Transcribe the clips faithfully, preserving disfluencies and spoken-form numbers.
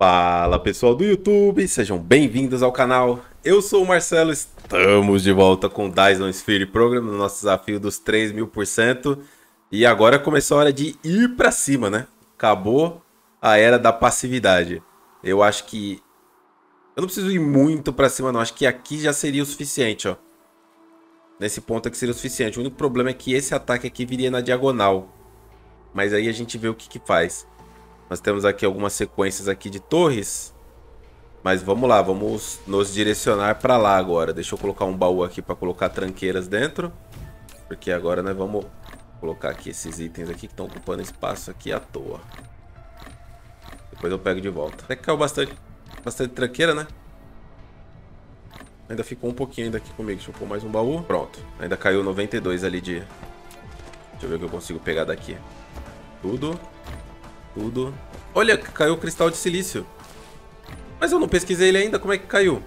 Fala pessoal do YouTube, sejam bem-vindos ao canal. Eu sou o Marcelo, estamos de volta com o Dyson Sphere Program no nosso desafio dos três mil por cento. E agora começou a hora de ir pra cima, né? Acabou a era da passividade. Eu acho que... Eu não preciso ir muito pra cima não, acho que aqui já seria o suficiente, ó. Nesse ponto aqui seria o suficiente. O único problema é que esse ataque aqui viria na diagonal. Mas aí a gente vê o que que faz. Nós temos aqui algumas sequências aqui de torres. Mas vamos lá, vamos nos direcionar para lá agora. Deixa eu colocar um baú aqui para colocar tranqueiras dentro. Porque agora nós vamos colocar aqui esses itens aqui que estão ocupando espaço aqui à toa. Depois eu pego de volta. Até que caiu bastante, bastante tranqueira, né? Ainda ficou um pouquinho ainda aqui comigo. Deixa eu pôr mais um baú. Pronto. Ainda caiu noventa e dois ali de... Deixa eu ver o que eu consigo pegar daqui. Tudo... Tudo. Olha, caiu o cristal de silício. Mas eu não pesquisei ele ainda. Como é que caiu?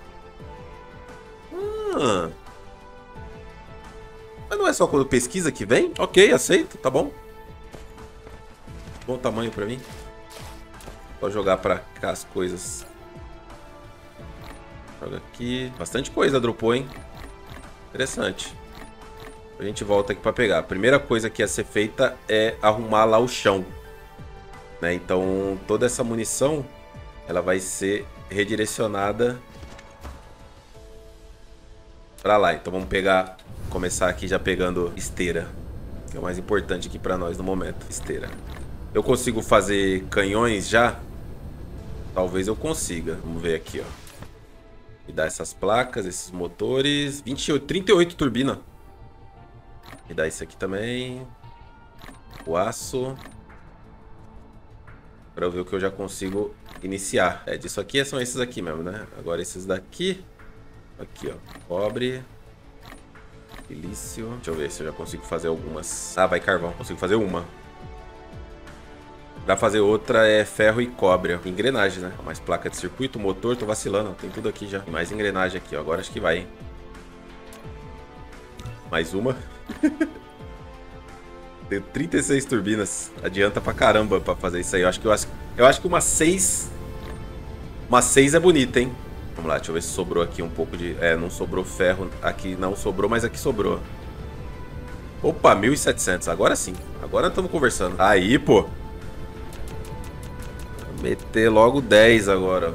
Ah. Mas não é só quando pesquisa que vem? Ok, aceito. Tá bom. Bom tamanho pra mim. Vou jogar pra cá as coisas. Joga aqui. Bastante coisa dropou, hein? Interessante. A gente volta aqui pra pegar. A primeira coisa que ia ser feita é arrumar lá o chão. Né? Então toda essa munição ela vai ser redirecionada para lá. Então vamos pegar, começar aqui já pegando esteira, que é o mais importante aqui para nós no momento. Esteira. Eu consigo fazer canhões já? Talvez eu consiga. Vamos ver aqui, ó. E dar essas placas, esses motores. vinte e oito, trinta e oito turbina. E dar isso aqui também. O aço. Para eu ver o que eu já consigo iniciar. É, disso aqui são esses aqui mesmo, né? Agora esses daqui. Aqui, ó. Cobre. Silício. Deixa eu ver se eu já consigo fazer algumas. Ah, vai carvão. Consigo fazer uma. Pra fazer outra é ferro e cobre. Ó. Engrenagem, né? Mais placa de circuito, motor. Tô vacilando. Tem tudo aqui já. Mais engrenagem aqui, ó. Agora acho que vai, hein? Mais uma. Tenho trinta e seis turbinas. Adianta pra caramba pra fazer isso aí. Eu acho que, eu acho, eu acho que uma seis... Uma seis é bonita, hein? Vamos lá, deixa eu ver se sobrou aqui um pouco de... É, não sobrou ferro. Aqui não sobrou, mas aqui sobrou. Opa, mil e setecentos. Agora sim. Agora estamos conversando. Aí, pô. Vou meter logo dez agora.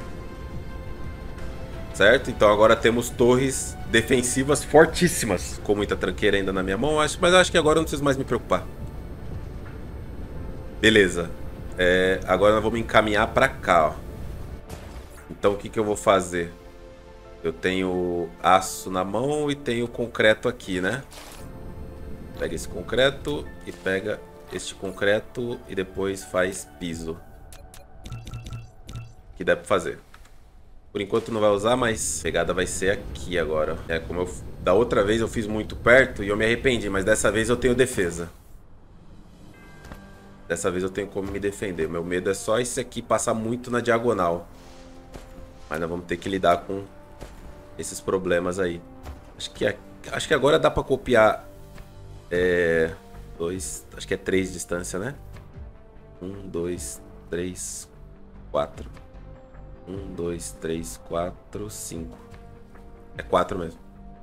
Certo? Então agora temos torres... defensivas fortíssimas. Com muita tranqueira ainda na minha mão, acho, mas eu acho que agora eu não preciso mais me preocupar. Beleza. É, agora nós vamos encaminhar pra cá, ó. Então o que que eu vou fazer? Eu tenho aço na mão e tenho concreto aqui, né? Pega esse concreto e pega este concreto e depois faz piso. Que dá pra fazer. Por enquanto não vai usar, mas a pegada vai ser aqui agora. É como eu... Da outra vez eu fiz muito perto e eu me arrependi, mas dessa vez eu tenho defesa. Dessa vez eu tenho como me defender. Meu medo é só esse aqui passar muito na diagonal. Mas nós vamos ter que lidar com esses problemas aí. Acho que, é... Acho que agora dá pra copiar... É... Dois... Acho que é três distância, né? Um, dois, três, quatro... Um, dois, três, quatro, cinco. É quatro mesmo.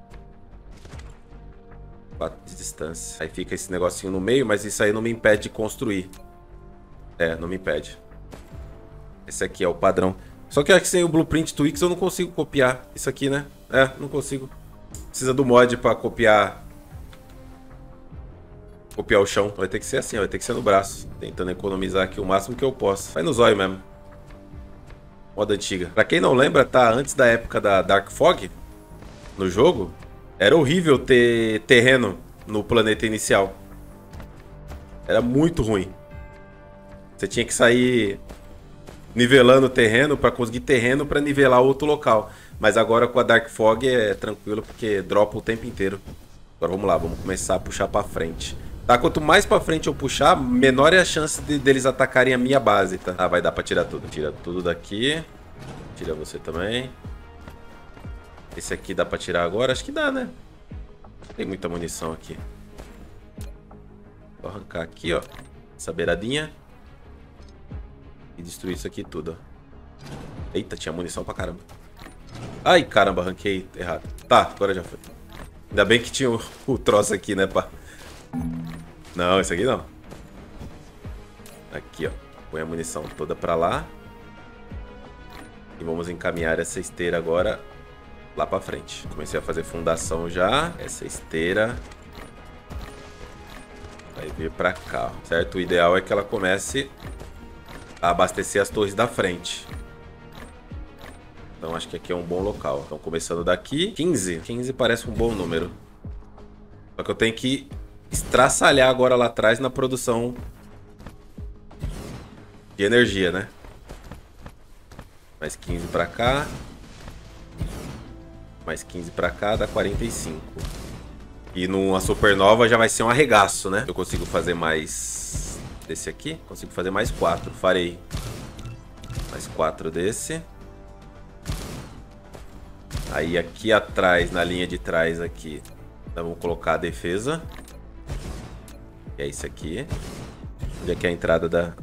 Quatro de distância. Aí fica esse negocinho no meio, mas isso aí não me impede de construir. É, não me impede. Esse aqui é o padrão. Só que eu acho que sem o Blueprint Twix eu não consigo copiar isso aqui, né? É, não consigo. Precisa do mod pra copiar... Copiar o chão. Vai ter que ser assim, ó, vai ter que ser no braço. Tentando economizar aqui o máximo que eu posso. Vai no zóio mesmo. Moda antiga. Pra quem não lembra, tá? Antes da época da Dark Fog, no jogo, era horrível ter terreno no planeta inicial. Era muito ruim. Você tinha que sair nivelando o terreno pra conseguir terreno pra nivelar outro local. Mas agora com a Dark Fog é tranquilo, porque dropa o tempo inteiro. Agora vamos lá, vamos começar a puxar pra frente. Tá, quanto mais pra frente eu puxar, menor é a chance de, deles atacarem a minha base, tá? Ah, vai dar pra tirar tudo. Tira tudo daqui. Tira você também. Esse aqui dá pra tirar agora? Acho que dá, né? Tem muita munição aqui. Vou arrancar aqui, ó. Essa beiradinha. E destruir isso aqui tudo, ó. Eita, tinha munição pra caramba. Ai, caramba, ranquei errado. Tá, agora já foi. Ainda bem que tinha o, o troço aqui, né, pá? Não, esse aqui não. Aqui, ó. Põe a munição toda pra lá. E vamos encaminhar essa esteira agora lá pra frente. Comecei a fazer fundação já. Essa esteira vai vir pra cá, ó, certo? O ideal é que ela comece a abastecer as torres da frente. Então acho que aqui é um bom local. Então começando daqui, quinze. quinze parece um bom número. Só que eu tenho que estraçalhar agora lá atrás na produção de energia, né? Mais quinze pra cá. Mais quinze pra cá, dá quarenta e cinco. E numa supernova já vai ser um arregaço, né? Eu consigo fazer mais desse aqui. Consigo fazer mais quatro. Farei mais quatro desse. Aí aqui atrás, na linha de trás aqui, nós vamos colocar a defesa. Que é isso aqui. Onde é que é a entrada da...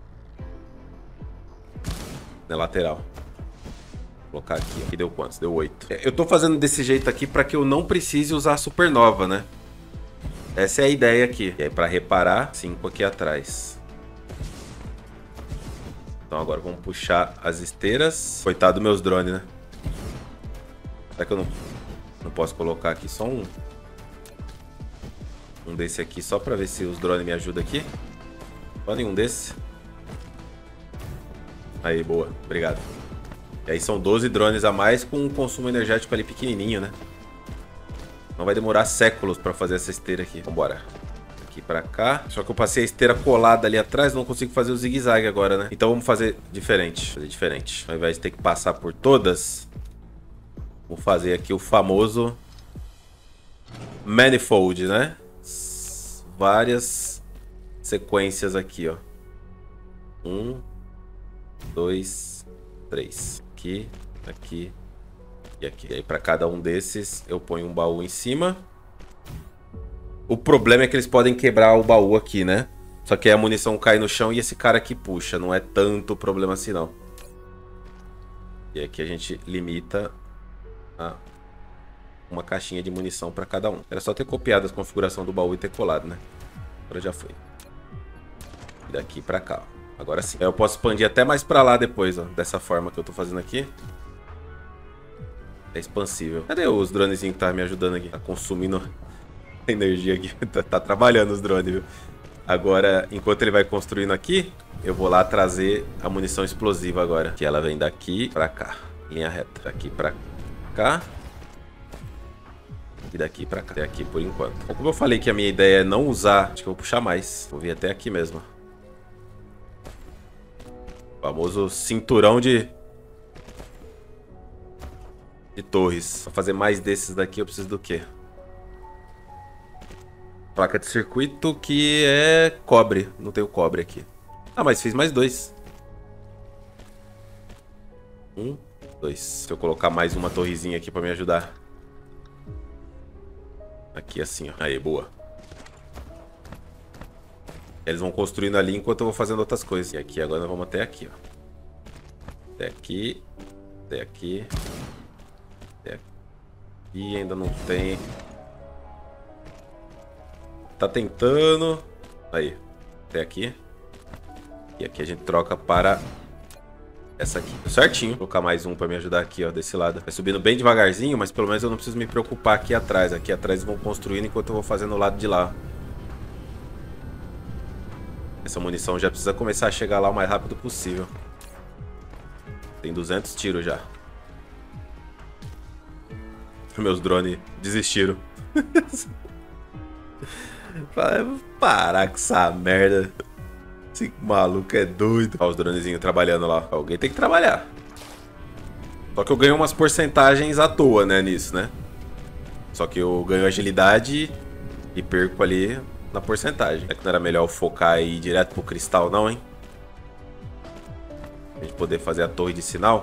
na lateral. Vou colocar aqui. Aqui deu quantos? Deu oito. Eu tô fazendo desse jeito aqui para que eu não precise usar a supernova, né? Essa é a ideia aqui. E aí para reparar, cinco aqui atrás. Então agora vamos puxar as esteiras. Coitado dos meus drones, né? Será que eu não, não posso colocar aqui só um? Um desse aqui só para ver se os drones me ajudam aqui. Só nenhum desse. Aí, boa. Obrigado. E aí são doze drones a mais com um consumo energético ali pequenininho, né? Não vai demorar séculos para fazer essa esteira aqui. Vambora. Aqui para cá. Só que eu passei a esteira colada ali atrás, não consigo fazer o zigue-zague agora, né? Então vamos fazer diferente. Fazer diferente. Ao invés de ter que passar por todas, vou fazer aqui o famoso manifold, né? Várias sequências aqui, ó. Um, dois, três. Aqui, aqui e aqui. E aí para cada um desses eu ponho um baú em cima. O problema é que eles podem quebrar o baú aqui, né? Só que aí a munição cai no chão e esse cara aqui puxa. Não é tanto problema assim, não. E aqui a gente limita a uma caixinha de munição para cada um. Era só ter copiado a configuração do baú e ter colado, né? Agora já foi. E daqui para cá, ó. Agora sim. Eu posso expandir até mais pra lá depois, ó. Dessa forma que eu tô fazendo aqui. É expansível. Cadê os dronezinhos que estavam me ajudando aqui? Tá consumindo energia aqui. tá, tá trabalhando os drones, viu? Agora, enquanto ele vai construindo aqui, eu vou lá trazer a munição explosiva agora. Que ela vem daqui pra cá. Linha reta. Daqui pra cá. E daqui pra cá. Até aqui por enquanto. Bom, como eu falei que a minha ideia é não usar... Acho que eu vou puxar mais. Vou vir até aqui mesmo. O famoso cinturão de... de torres. Pra fazer mais desses daqui eu preciso do quê? Placa de circuito que é cobre. Não tenho cobre aqui. Ah, mas fiz mais dois. Um, dois. Se eu colocar mais uma torrezinha aqui pra me ajudar. Aqui assim, ó. Aí, boa. Eles vão construindo ali enquanto eu vou fazendo outras coisas. E aqui agora nós vamos até aqui, ó. Até aqui. Até aqui. Até aqui. E ainda não tem. Tá tentando. Aí. Até aqui. E aqui a gente troca para essa aqui. Certinho. Vou colocar mais um para me ajudar aqui, ó, desse lado. Vai subindo bem devagarzinho, mas pelo menos eu não preciso me preocupar aqui atrás. Aqui atrás vão construindo enquanto eu vou fazendo o lado de lá. Essa munição já precisa começar a chegar lá o mais rápido possível. Tem duzentos tiros já. Meus drones desistiram. Vai parar com essa merda. Esse maluco é doido. Olha os dronezinhos trabalhando lá. Alguém tem que trabalhar. Só que eu ganho umas porcentagens à toa, né, nisso, né? Só que eu ganho agilidade e perco ali na porcentagem. É que não era melhor eu focar e ir direto pro cristal, não, hein? Pra gente poder fazer a torre de sinal.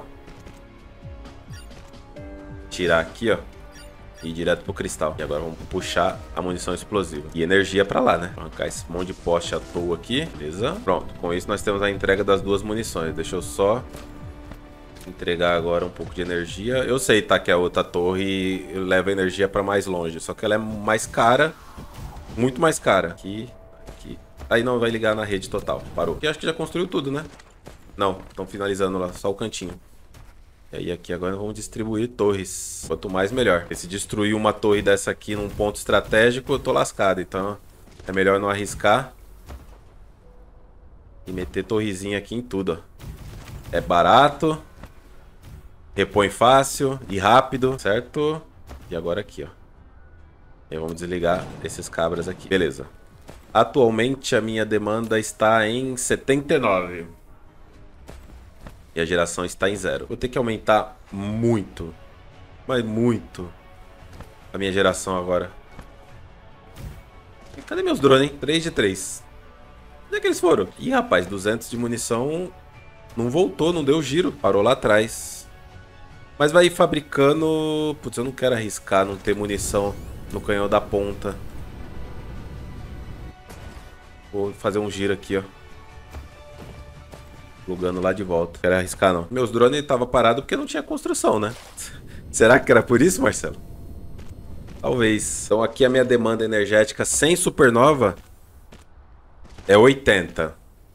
Tirar aqui, ó. E ir direto pro cristal. E agora vamos puxar a munição explosiva. E energia pra lá, né? Vou arrancar esse monte de poste à toa aqui. Beleza? Pronto. Com isso nós temos a entrega das duas munições. Deixa eu só Entregar agora um pouco de energia. Eu sei, tá, que a outra torre leva energia pra mais longe. Só que ela é mais cara. Muito mais cara. Aqui, aqui. Aí não vai ligar na rede total. Parou. Aqui acho que já construiu tudo, né? Não, estão finalizando lá. Só o cantinho. E aí aqui agora vamos distribuir torres. Quanto mais, melhor. Porque se destruir uma torre dessa aqui num ponto estratégico, eu tô lascado. Então é melhor não arriscar. E meter torrezinha aqui em tudo, ó. É barato. Repõe fácil e rápido, certo? E agora aqui, ó. E aí vamos desligar esses cabras aqui. Beleza. Atualmente a minha demanda está em setenta e nove. E a geração está em zero. Vou ter que aumentar muito. Mas muito. A minha geração agora. E cadê meus drones, hein? três de três. Onde é que eles foram? Ih, rapaz, duzentos de munição. Não voltou, não deu giro. Parou lá atrás. Mas vai ir fabricando... Putz, eu não quero arriscar não ter munição no canhão da ponta. Vou fazer um giro aqui, ó. Plugando lá de volta. Não quero arriscar, não. Meus drones estavam parados porque não tinha construção, né? Será que era por isso, Marcelo? Talvez. Então aqui a minha demanda energética sem supernova é oitenta.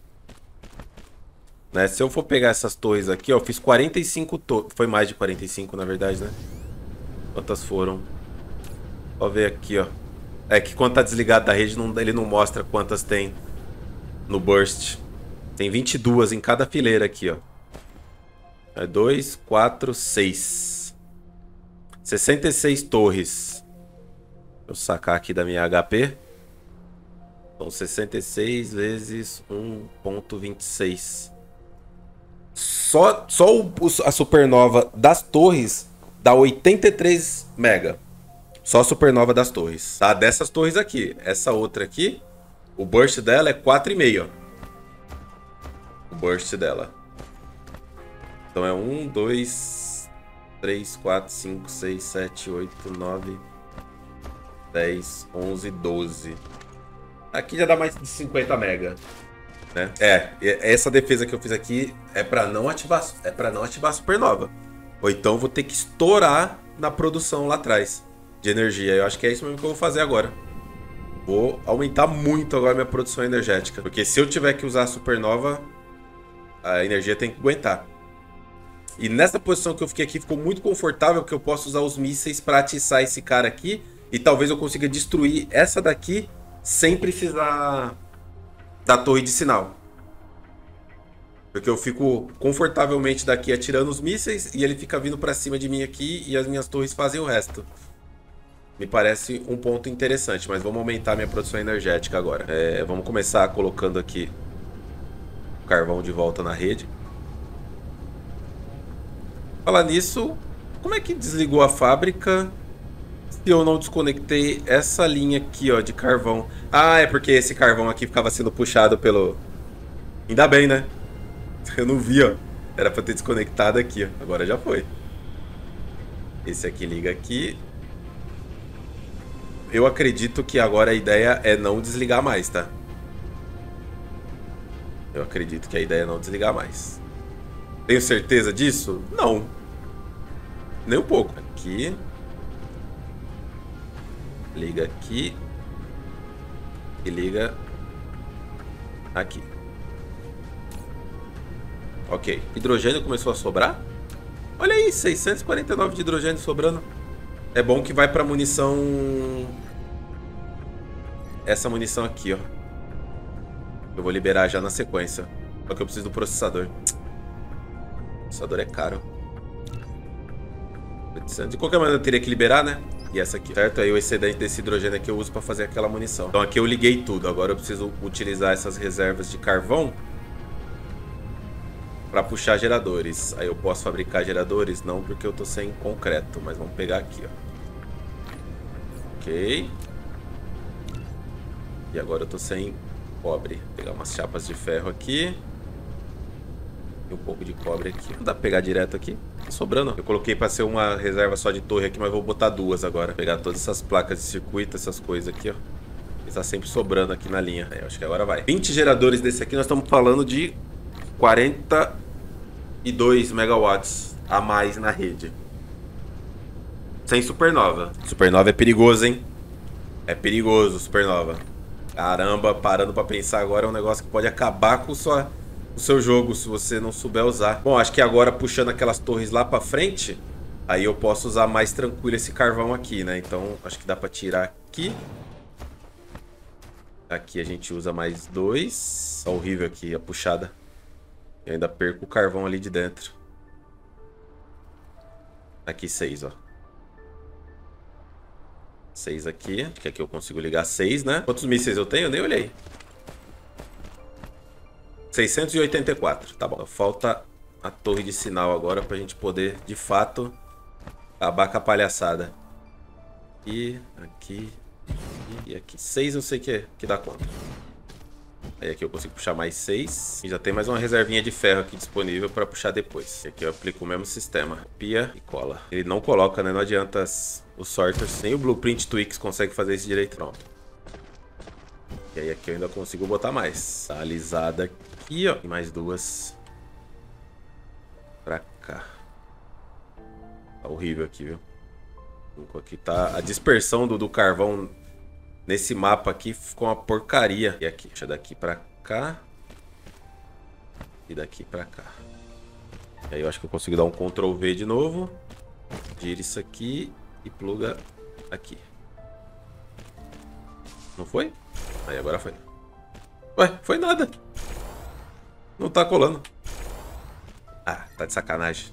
Né? Se eu for pegar essas torres aqui, ó, eu fiz quarenta e cinco torres. Foi mais de quarenta e cinco, na verdade, né? Quantas foram? Só ver aqui, ó. É que quando tá desligado da rede, não, ele não mostra quantas tem no burst. Tem vinte e duas em cada fileira aqui, ó. É dois, quatro, seis. sessenta e seis torres. Deixa eu sacar aqui da minha H P. São sessenta e seis vezes um ponto vinte e seis. Só, só o, a supernova das torres dá oitenta e três mega. Só a supernova das torres. Tá? Dessas torres aqui. Essa outra aqui, o burst dela é quatro vírgula cinco. O burst dela. Então é um, dois, três, quatro, cinco, seis, sete, oito, nove, dez, onze, doze. Aqui já dá mais de cinquenta mega. Né? É, essa defesa que eu fiz aqui é para não ativar, é para não ativar a supernova. Ou então vou ter que estourar na produção lá atrás de energia. Eu acho que é isso mesmo que eu vou fazer agora. Vou aumentar muito agora minha produção energética, porque se eu tiver que usar a supernova, a energia tem que aguentar. E nessa posição que eu fiquei aqui ficou muito confortável, porque eu posso usar os mísseis para atiçar esse cara aqui e talvez eu consiga destruir essa daqui sem precisar da torre de sinal. Porque eu fico confortavelmente daqui atirando os mísseis e ele fica vindo pra cima de mim aqui e as minhas torres fazem o resto. Me parece um ponto interessante, mas vamos aumentar minha produção energética agora. É, vamos começar colocando aqui o carvão de volta na rede. Falar nisso, como é que desligou a fábrica se eu não desconectei essa linha aqui, ó, de carvão? Ah, é porque esse carvão aqui ficava sendo puxado pelo... Ainda bem, né? Eu não vi, ó. Era pra ter desconectado aqui, ó. Agora já foi. Esse aqui liga aqui. Eu acredito que agora a ideia é não desligar mais, tá? Eu acredito que a ideia é não desligar mais. Tenho certeza disso? Não. Nem um pouco. Aqui. Liga aqui. E liga aqui. Ok. Hidrogênio começou a sobrar? Olha aí, seiscentos e quarenta e nove de hidrogênio sobrando. É bom que vai pra munição... Essa munição aqui, ó. Eu vou liberar já na sequência. Só que eu preciso do processador. O processador é caro. De qualquer maneira eu teria que liberar, né? E essa aqui, certo? Aí o excedente desse hidrogênio aqui eu uso pra fazer aquela munição. Então aqui eu liguei tudo. Agora eu preciso utilizar essas reservas de carvão pra puxar geradores. Aí eu posso fabricar geradores? Não, porque eu tô sem concreto. Mas vamos pegar aqui, ó. Ok. E agora eu tô sem cobre. Vou pegar umas chapas de ferro aqui. E um pouco de cobre aqui. Não dá pra pegar direto aqui? Tá sobrando. Eu coloquei pra ser uma reserva só de torre aqui, mas vou botar duas agora. Vou pegar todas essas placas de circuito, essas coisas aqui, ó. Está sempre sobrando aqui na linha. Aí, eu acho que agora vai. vinte geradores desse aqui, nós estamos falando de quarenta e dois megawatts a mais na rede. Sem supernova. Supernova é perigoso, hein? É perigoso, supernova. Caramba, parando pra pensar agora, é um negócio que pode acabar com sua, o seu jogo, se você não souber usar. Bom, acho que agora puxando aquelas torres lá pra frente, aí eu posso usar mais tranquilo esse carvão aqui, né? Então, acho que dá pra tirar aqui. Aqui a gente usa mais dois. Tá horrível aqui a puxada. Eu ainda perco o carvão ali de dentro. Aqui seis, ó. Seis aqui, que aqui eu consigo ligar seis, né? Quantos mísseis eu tenho? Eu nem olhei. seiscentos e oitenta e quatro, tá bom. Falta a torre de sinal agora pra gente poder, de fato, acabar com a palhaçada. E aqui, e aqui. Seis eu sei que, que dá conta. Aí aqui eu consigo puxar mais seis. E já tem mais uma reservinha de ferro aqui disponível para puxar depois. E aqui eu aplico o mesmo sistema. Copia e cola. Ele não coloca, né? Não adianta as, os sorters. Nem o Blueprint Twix consegue fazer isso direito, não. E aí aqui eu ainda consigo botar mais. Tá alisada aqui, ó. E mais duas. Pra cá. Tá horrível aqui, viu? Aqui tá a dispersão do, do carvão... Nesse mapa aqui ficou uma porcaria. E aqui, deixa daqui pra cá. E daqui pra cá. E aí eu acho que eu consigo dar um control V de novo. Gira isso aqui e pluga aqui. Não foi? Aí agora foi. Ué, foi nada. Não tá colando. Ah, tá de sacanagem.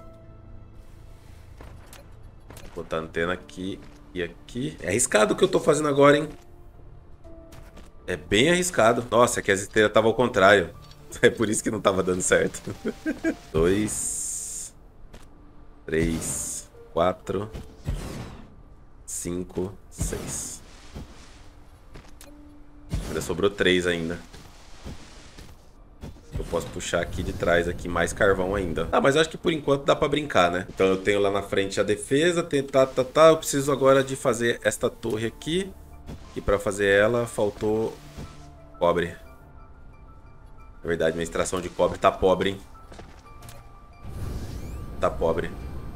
Vou botar a antena aqui e aqui. É arriscado o que eu tô fazendo agora, hein? É bem arriscado. Nossa, é que as esteiras estavam ao contrário. É por isso que não tava dando certo. Dois. Três. Quatro. Cinco. Seis. Ainda sobrou três ainda. Eu posso puxar aqui de trás aqui mais carvão ainda. Ah, mas eu acho que por enquanto dá pra brincar, né? Então eu tenho lá na frente a defesa. Tentar, tá, tá. Eu preciso agora de fazer esta torre aqui. E pra fazer ela, faltou cobre. Na verdade, minha extração de cobre tá pobre, hein? Tá pobre.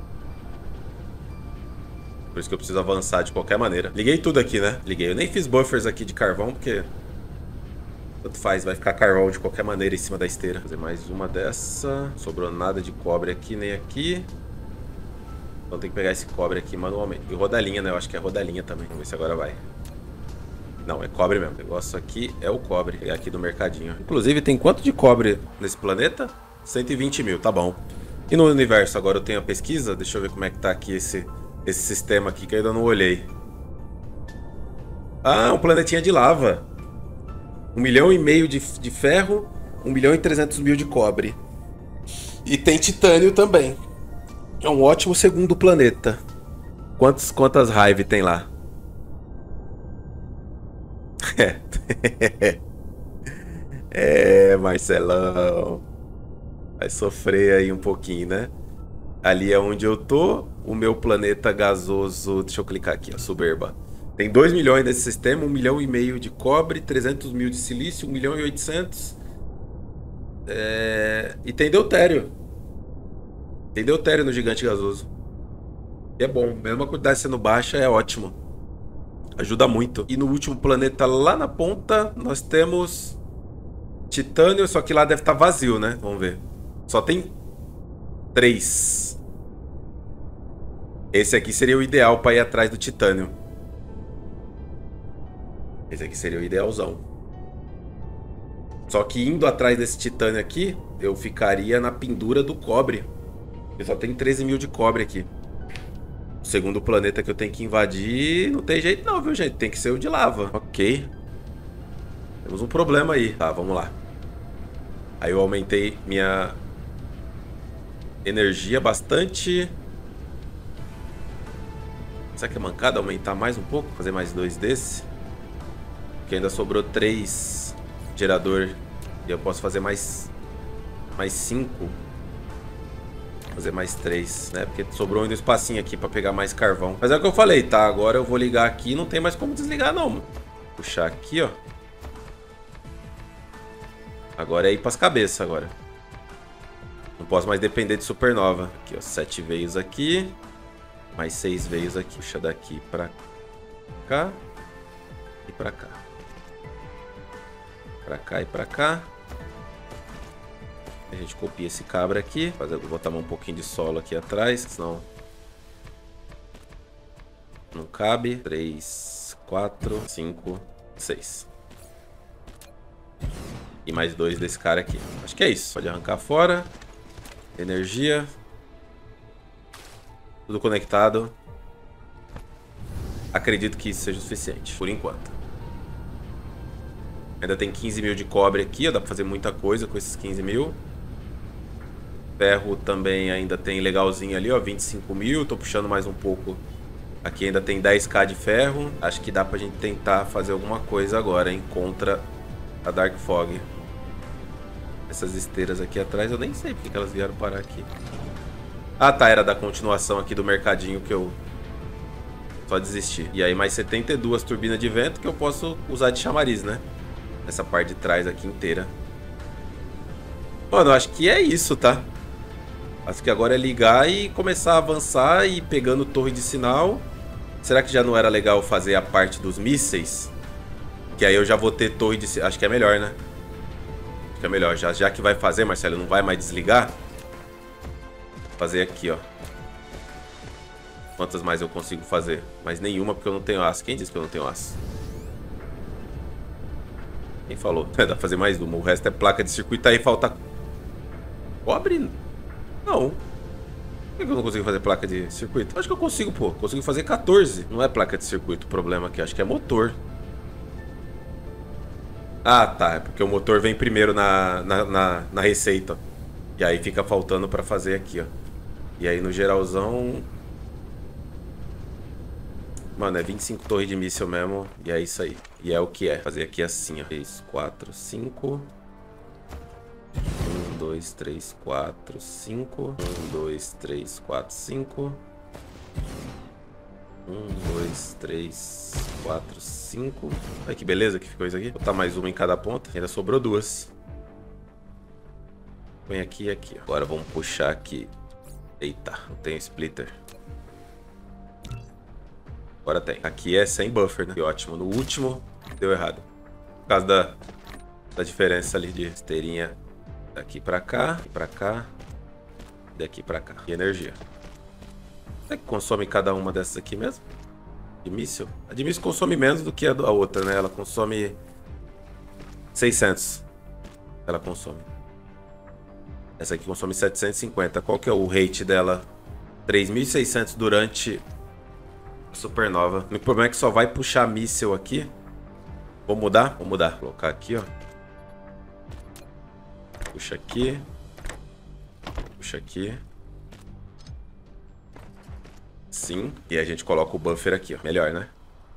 Por isso que eu preciso avançar de qualquer maneira. Liguei tudo aqui, né? Liguei. Eu nem fiz buffers aqui de carvão, porque... Tanto faz, vai ficar carvão de qualquer maneira em cima da esteira. Vou fazer mais uma dessa. Sobrou nada de cobre aqui, nem aqui. Então tem que pegar esse cobre aqui manualmente. E rodalinha, né? Eu acho que é rodalinha também. Vamos ver se agora vai. Não, é cobre mesmo. O negócio aqui é o cobre. É aqui do mercadinho. Inclusive, tem quanto de cobre nesse planeta? cento e vinte mil, tá bom. E no universo, agora eu tenho a pesquisa. Deixa eu ver como é que tá aqui esse, esse sistema aqui, que eu ainda não olhei. Ah, um planetinha de lava. Um milhão e meio de, de ferro. Um milhão e trezentos mil de cobre. E tem titânio também. É um ótimo segundo planeta. Quantos, quantas Hive tem lá? É. É, Marcelão. Vai sofrer aí um pouquinho, né? Ali é onde eu tô. O meu planeta gasoso... Deixa eu clicar aqui, ó. Soberba. Tem dois milhões nesse sistema. um milhão e meio de cobre. trezentos mil de silício. um milhão e oitocentos. É... E tem deutério. Tem deutério no gigante gasoso. E é bom. Mesmo a quantidade sendo baixa, é ótimo. Ajuda muito. E no último planeta lá na ponta, nós temos titânio, só que lá deve estar vazio, né? Vamos ver. Só tem três. Esse aqui seria o ideal para ir atrás do titânio. Esse aqui seria o idealzão. Só que indo atrás desse titânio aqui, eu ficaria na pendura do cobre. Eu só tenho treze mil de cobre aqui. O segundo planeta que eu tenho que invadir não tem jeito não, viu, gente? Tem que ser o de lava. Ok. Temos um problema aí. Tá, vamos lá. Aí eu aumentei minha energia bastante. Será que é mancada aumentar mais um pouco? Fazer mais dois desse? Porque ainda sobrou três gerador. E eu posso fazer mais mais cinco. Fazer mais três, né? Porque sobrou ainda um espacinho aqui pra pegar mais carvão. Mas é o que eu falei, tá? Agora eu vou ligar aqui e não tem mais como desligar, não. Puxar aqui, ó. Agora é ir pras cabeças agora. Não posso mais depender de supernova. Aqui, ó, sete veios aqui. Mais seis veios aqui. Puxa daqui pra cá. E pra cá. Pra cá e pra cá. A gente copia esse cabra aqui. Fazer, vou botar um pouquinho de solo aqui atrás, senão não cabe. três, quatro, cinco, seis. E mais dois desse cara aqui. Acho que é isso. Pode arrancar fora. Energia. Tudo conectado. Acredito que isso seja o suficiente, por enquanto. Ainda tem quinze mil de cobre aqui, ó. Dá pra fazer muita coisa com esses quinze mil. Ferro também ainda tem legalzinho ali, ó. vinte e cinco mil. Tô puxando mais um pouco. Aqui ainda tem dez mil de ferro. Acho que dá pra gente tentar fazer alguma coisa agora, hein? Contra a Dark Fog. Essas esteiras aqui atrás, eu nem sei porque que elas vieram parar aqui. Ah, tá. Era da continuação aqui do mercadinho que eu só desisti. E aí mais setenta e duas turbinas de vento que eu posso usar de chamariz, né? Essa parte de trás aqui inteira. Mano, eu acho que é isso, tá? Acho que agora é ligar e começar a avançar e pegando torre de sinal. Será que já não era legal fazer a parte dos mísseis? Que aí eu já vou ter torre de sinal. Acho que é melhor, né? Acho que é melhor. Já, já que vai fazer, Marcelo, não vai mais desligar? Vou fazer aqui, ó. Quantas mais eu consigo fazer? Mais nenhuma porque eu não tenho aço. Quem disse que eu não tenho aço? Quem falou? Dá pra fazer mais uma. O resto é placa de circuito. Aí falta cobre? Não. Por que eu não consigo fazer placa de circuito? Acho que eu consigo, pô. Consigo fazer quatorze. Não é placa de circuito o problema aqui. Acho que é motor. Ah, tá. É porque o motor vem primeiro na, na, na, na receita. E aí fica faltando pra fazer aqui, ó. E aí no geralzão... Mano, é vinte e cinco torres de míssil mesmo. E é isso aí. E é o que é. Fazer aqui assim, ó. três, quatro, cinco... um, dois, três, quatro, cinco. um, dois, três, quatro, cinco. um, dois, três, quatro, cinco. Olha que beleza que ficou isso aqui. Vou botar mais uma em cada ponta. Ainda sobrou duas. Põe aqui e aqui. Agora vamos puxar aqui. Eita, não tem splitter. Agora tem. Aqui é sem buffer, né? Que ótimo. No último, deu errado. Por causa da, da diferença ali de esteirinha. Daqui pra cá, e pra cá, daqui pra cá. E energia. Será que consome cada uma dessas aqui mesmo? De míssil? A de míssil consome menos do que a, a outra, né? Ela consome seiscentos. Ela consome. Essa aqui consome setecentos e cinquenta. Qual que é o rate dela? três mil e seiscentos durante a supernova. O único problema é que só vai puxar míssil aqui. Vou mudar? Vou mudar. Vou colocar aqui, ó. Puxa aqui. Puxa aqui. Sim. E a gente coloca o buffer aqui, ó. Melhor, né?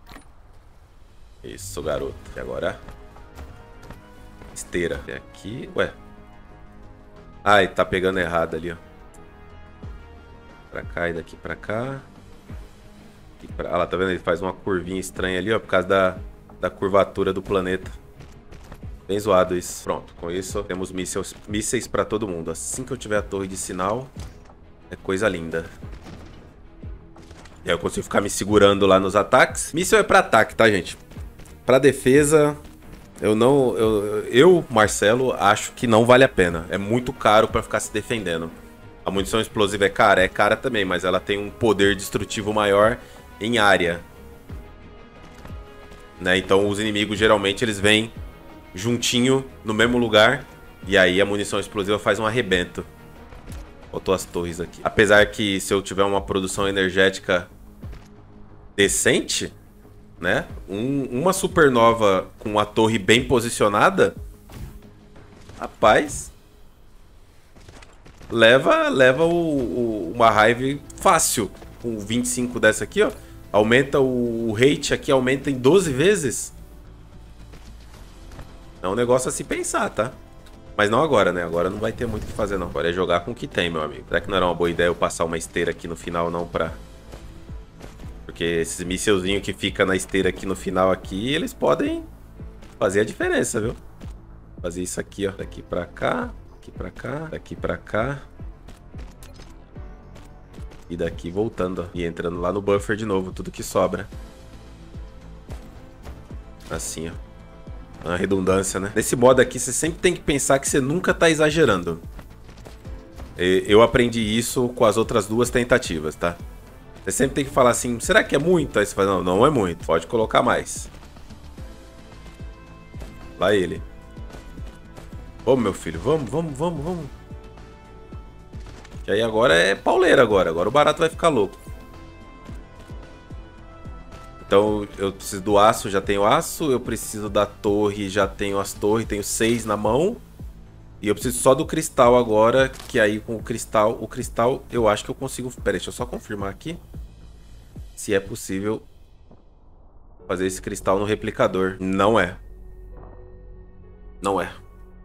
Isso, garoto. E agora... esteira. E aqui... Ué. Ai, tá pegando errado ali, ó. Pra cá e daqui pra cá. E pra... Ah lá, tá vendo? Ele faz uma curvinha estranha ali, ó. Por causa da, da curvatura do planeta. Bem zoado isso. Pronto, com isso temos mísseis, mísseis pra todo mundo. Assim que eu tiver a torre de sinal, é coisa linda. E aí eu consigo ficar me segurando lá nos ataques. Míssel é pra ataque, tá, gente? Pra defesa, eu não... Eu, eu, Marcelo, acho que não vale a pena. É muito caro pra ficar se defendendo. A munição explosiva é cara? É cara também, mas ela tem um poder destrutivo maior em área. Né? Então os inimigos, geralmente, eles vêm juntinho no mesmo lugar. E aí a munição explosiva faz um arrebento. Botou as torres aqui. Apesar que se eu tiver uma produção energética decente, né? Um, uma supernova com a torre bem posicionada, rapaz, leva, leva o, o, uma raiva fácil. Com vinte e cinco dessa aqui, ó. Aumenta o, o rate aqui, aumenta em doze vezes. É um negócio a se pensar, tá? Mas não agora, né? Agora não vai ter muito o que fazer, não. Agora é jogar com o que tem, meu amigo. Será que não era uma boa ideia eu passar uma esteira aqui no final, não, pra... Porque esses mísselzinhos que fica na esteira aqui no final aqui, eles podem fazer a diferença, viu? Fazer isso aqui, ó. Daqui pra cá, aqui pra cá, daqui pra cá. E daqui voltando, ó. E entrando lá no buffer de novo, tudo que sobra. Assim, ó. Uma redundância, né? Nesse modo aqui, você sempre tem que pensar que você nunca tá exagerando. Eu aprendi isso com as outras duas tentativas, tá? Você sempre tem que falar assim, será que é muito? Aí você fala, não, não é muito, pode colocar mais. Lá ele. Ô, meu filho, vamos, vamos, vamos, vamos. Que aí agora é pauleira agora, agora o barato vai ficar louco. Então eu preciso do aço, já tenho aço. Eu preciso da torre, já tenho as torres, tenho seis na mão. E eu preciso só do cristal agora, que aí com o cristal, o cristal eu acho que eu consigo... Pera aí, deixa eu só confirmar aqui. Se é possível fazer esse cristal no replicador. Não é. Não é.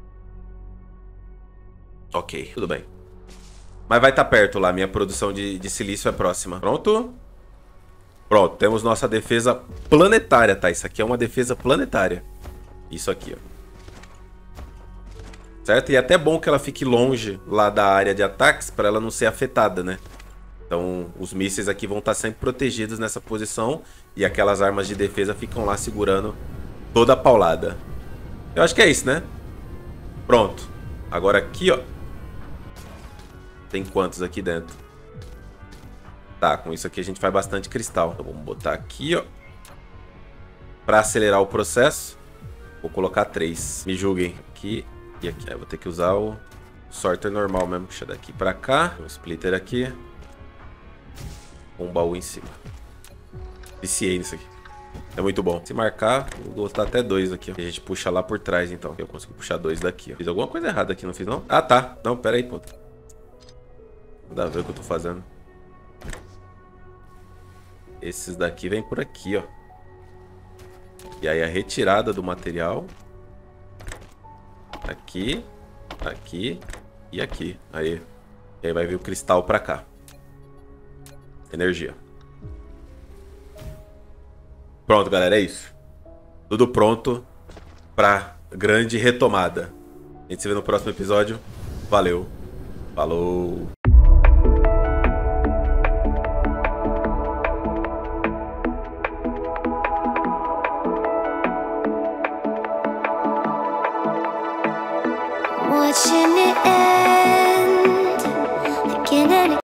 Ok, tudo bem. Mas vai estar perto lá, minha produção de, de silício é próxima. Pronto? Pronto, temos nossa defesa planetária, tá? Isso aqui é uma defesa planetária. Isso aqui, ó. Certo? E é até bom que ela fique longe lá da área de ataques para ela não ser afetada, né? Então, os mísseis aqui vão estar sempre protegidos nessa posição e aquelas armas de defesa ficam lá segurando toda a paulada. Eu acho que é isso, né? Pronto. Agora aqui, ó. Tem quantos aqui dentro? Tá, com isso aqui a gente faz bastante cristal. Então vamos botar aqui, ó. Para acelerar o processo, vou colocar três. Me julguem. Aqui e aqui. Aí eu vou ter que usar o sorter normal mesmo. Puxa daqui pra cá. Um splitter aqui. Um baú em cima. Viciei nisso aqui. É muito bom. Se marcar, vou botar até dois aqui, ó. E a gente puxa lá por trás, então. Eu consigo puxar dois daqui, ó. Fiz alguma coisa errada aqui, não fiz, não? Ah, tá. Não, pera aí, pô. Dá pra ver o que eu tô fazendo. Esses daqui vêm por aqui, ó. E aí a retirada do material. Aqui. Aqui. E aqui. Aí. E aí vai vir o cristal pra cá. Energia. Pronto, galera. É isso. Tudo pronto pra grande retomada. A gente se vê no próximo episódio. Valeu. Falou.